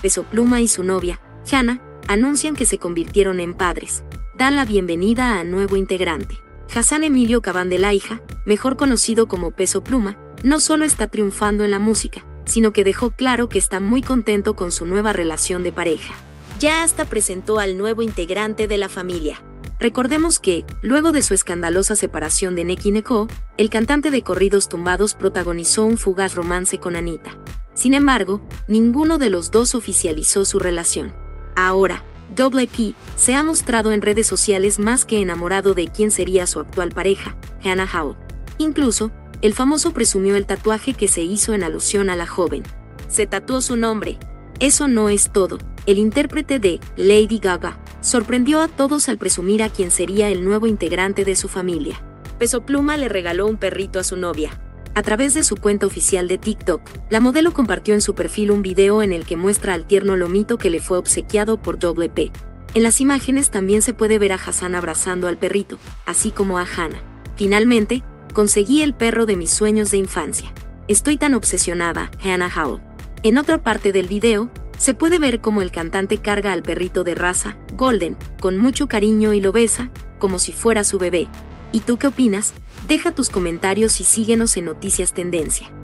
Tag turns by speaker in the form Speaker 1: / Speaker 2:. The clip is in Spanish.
Speaker 1: Peso Pluma y su novia, Hannah, anuncian que se convirtieron en padres. Dan la bienvenida a nuevo integrante. Hassan Emilio Cabandelaija, mejor conocido como Peso Pluma, no solo está triunfando en la música, sino que dejó claro que está muy contento con su nueva relación de pareja. Ya hasta presentó al nuevo integrante de la familia. Recordemos que, luego de su escandalosa separación de Nicki Nicole, el cantante de corridos tumbados protagonizó un fugaz romance con Anitta. Sin embargo, ninguno de los dos oficializó su relación. Ahora, Double P se ha mostrado en redes sociales más que enamorado de quién sería su actual pareja, Hannah Hall. Incluso, el famoso presumió el tatuaje que se hizo en alusión a la joven. Se tatuó su nombre. Eso no es todo. El intérprete de Lady Gaga sorprendió a todos al presumir a quién sería el nuevo integrante de su familia. Peso Pluma le regaló un perrito a su novia. A través de su cuenta oficial de TikTok, la modelo compartió en su perfil un video en el que muestra al tierno lomito que le fue obsequiado por Double P. En las imágenes también se puede ver a Hassan abrazando al perrito, así como a Hannah. Finalmente, conseguí el perro de mis sueños de infancia. Estoy tan obsesionada, Hannah Hall. En otra parte del video, se puede ver cómo el cantante carga al perrito de raza, Golden, con mucho cariño y lo besa, como si fuera su bebé. ¿Y tú qué opinas? Deja tus comentarios y síguenos en Noticias Tendencia.